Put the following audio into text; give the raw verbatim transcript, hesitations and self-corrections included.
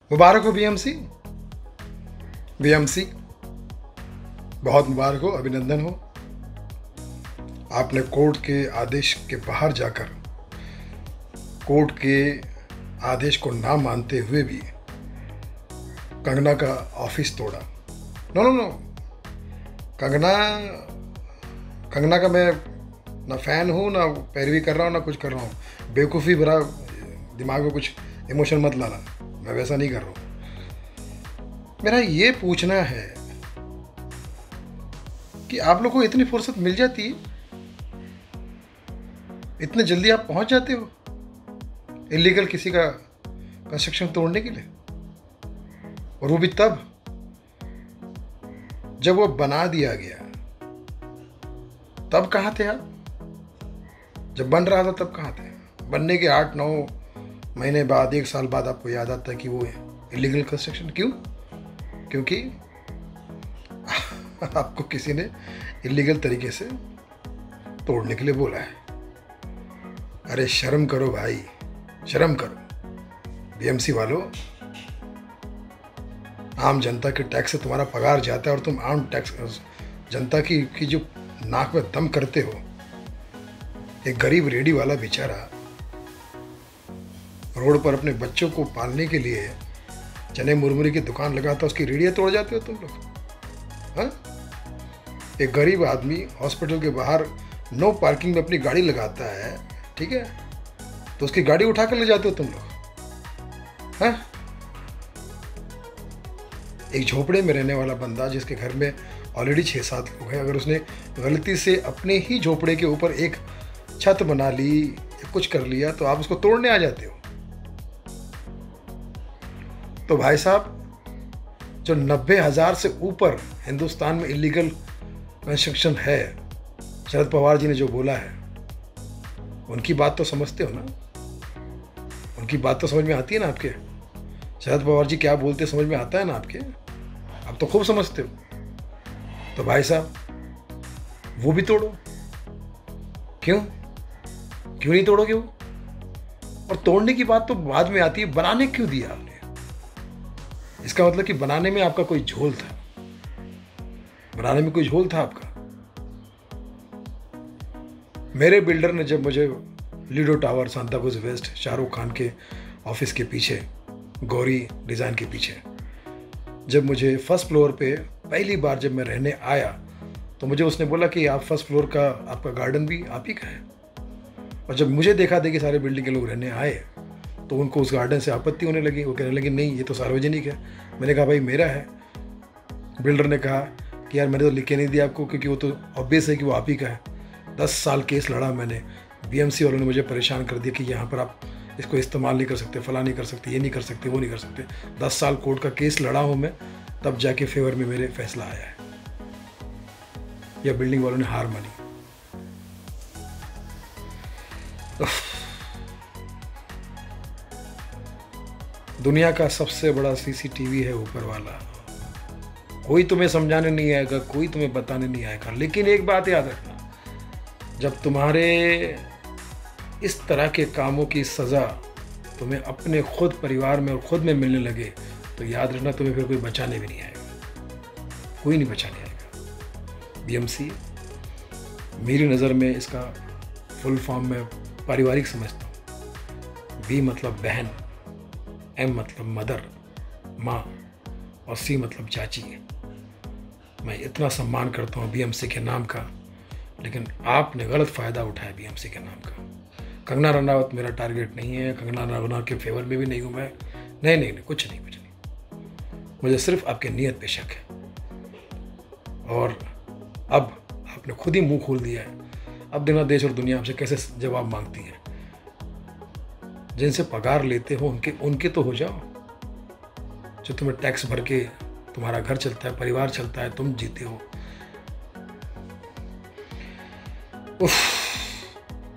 मुबारक हो BMC, BMC बहुत मुबारक हो, अभिनंदन हो। आपने कोर्ट के आदेश के बाहर जाकर कोर्ट के आदेश को ना मानते हुए भी कंगना का ऑफिस तोड़ा। No no no Kangana Kangana का मैं ना फैन हूँ, ना पैरवी कर रहा हूँ, ना कुछ कर रहा हूँ। बेवकूफ़ी भरा दिमाग में कुछ इमोशन मत लाना, मैं वैसा नहीं कर रहा हूँ। मेरा ये पूछना है कि आप लोग को इतनी फुर्सत मिल जाती है, इतने जल्दी आप पहुंच जाते हो इलीगल किसी का कंस्ट्रक्शन तोड़ने के लिए, और वो भी तब जब वो बना दिया गया। तब कहाँ थे आप? जब बन रहा था तब कहाँ थे? बनने के आठ नौ महीने बाद, एक साल बाद आपको याद आता है कि वो इलीगल कंस्ट्रक्शन। क्यों? क्योंकि आपको किसी ने इलीगल तरीके से तोड़ने के लिए बोला है। अरे शर्म करो भाई, शर्म करो। बीएमसी वालों, आम जनता के टैक्स से तुम्हारा पगार जाता है और तुम आम टैक्स जनता की की जो नाक में दम करते हो। एक गरीब रेडी वाला बेचारा रोड पर अपने बच्चों को पालने के लिए चने मुरमुरे की दुकान लगाता, उसकी रेडियाँ तोड़ जाते हो तुम लोग। हाँ, एक गरीब आदमी हॉस्पिटल के बाहर नो पार्किंग में अपनी गाड़ी लगाता है, ठीक है, तो उसकी गाड़ी उठा कर ले जाते हो तुम लोग। हाँ, एक झोपड़े में रहने वाला बंदा जिसके घर में ऑलरेडी छः सात लोग हैं, अगर उसने गलती से अपने ही झोपड़े के ऊपर एक छत बना ली या कुछ कर लिया तो आप उसको तोड़ने आ जाते हो। तो भाई साहब, जो नब्बे हजार से ऊपर हिंदुस्तान में इलीगल कंस्ट्रक्शन है, शरद पवार जी ने जो बोला है, उनकी बात तो समझते हो ना? उनकी बात तो समझ में आती है ना आपके? शरद पवार जी क्या बोलते समझ में आता है ना आपके? आप तो खूब समझते हो। तो भाई साहब, वो भी तोड़ो। क्यों क्यों नहीं तोड़ोगे वो? और तोड़ने की बात तो बाद में आती है, बनाने क्यों दिया आपने? इसका मतलब कि बनाने में आपका कोई झोल था, बनाने में कोई झोल था आपका। मेरे बिल्डर ने जब मुझे Lido tower Santacruz west Shahrukh Khan के ऑफिस के पीछे, गौरी डिज़ाइन के पीछे, जब मुझे फर्स्ट फ्लोर पे पहली बार जब मैं रहने आया तो मुझे उसने बोला कि आप फर्स्ट फ्लोर का आपका गार्डन भी आप ही का है। और जब मुझे देखा देखी सारे बिल्डिंग के लोग रहने आए तो उनको उस गार्डन से आपत्ति होने लगी। वो कहने लगे नहीं, ये तो सार्वजनिक है। मैंने कहा भाई मेरा है। बिल्डर ने कहा कि यार मैंने तो लिख के नहीं दिया आपको, क्योंकि वो तो ऑब्वियस है कि वो आप ही का है। दस साल केस लड़ा मैंने, बीएमसी वालों ने मुझे परेशान कर दिया कि यहाँ पर आप इसको इस्तेमाल नहीं कर सकते, फला नहीं कर सकते, ये नहीं कर सकते, वो नहीं कर सकते। दस साल कोर्ट का केस लड़ा हूँ मैं, तब जाके फेवर में मेरे फैसला आया है। या बिल्डिंग वालों ने हार मानी। दुनिया का सबसे बड़ा सीसीटीवी है ऊपर वाला। कोई तुम्हें समझाने नहीं आएगा, कोई तुम्हें बताने नहीं आएगा। लेकिन एक बात याद रखना, जब तुम्हारे इस तरह के कामों की सज़ा तुम्हें अपने खुद परिवार में और खुद में मिलने लगे तो याद रखना, तुम्हें फिर कोई बचाने भी नहीं आएगा, कोई नहीं बचाने आएगा। बीएमसी मेरी नज़र में इसका फुल फॉर्म में पारिवारिक समझता हूँ। बी मतलब बहन, एम मतलब मदर, माँ, और सी मतलब चाची। मैं इतना सम्मान करता हूँ बीएमसी के नाम का, लेकिन आपने गलत फ़ायदा उठाया बीएमसी के नाम का। कंगना रनावत मेरा टारगेट नहीं है, कंगना रनावत के फेवर में भी नहीं हूँ मैं। नहीं नहीं नहीं कुछ नहीं कुछ नहीं मुझे सिर्फ आपके नियत पे शक है। और अब आपने खुद ही मुंह खोल दिया है। अब देखना देश और दुनिया आपसे कैसे जवाब मांगती है। जिनसे पगार लेते हो उनके उनके तो हो जाओ, जो तुम्हें टैक्स भर के तुम्हारा घर चलता है, परिवार चलता है, तुम जीते हो। उफ